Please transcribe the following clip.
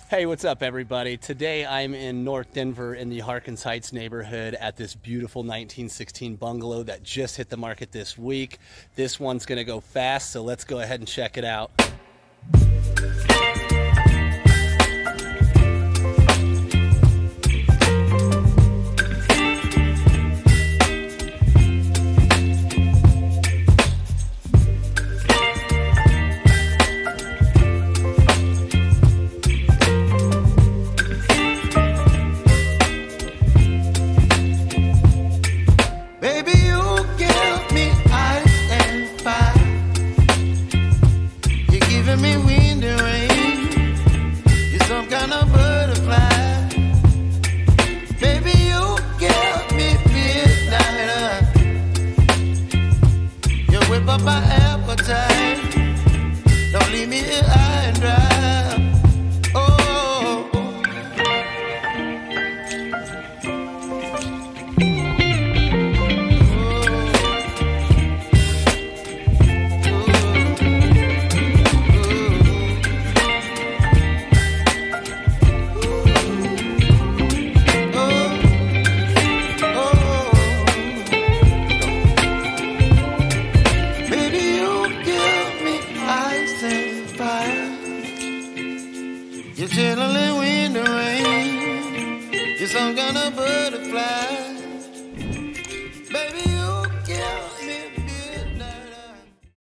Hey, what's up, everybody? Today I'm in North Denver in the Harkness Heights neighborhood at this beautiful 1916 bungalow that just hit the market this week. This one's going to go fast, so let's go ahead and check it out. Me wind and rain, you're some kind of butterfly. Baby, you give me midnight. You whip up my appetite. Don't leave me here high and dry. Oh. You're chilling in wind and rain. You're some kind of butterfly.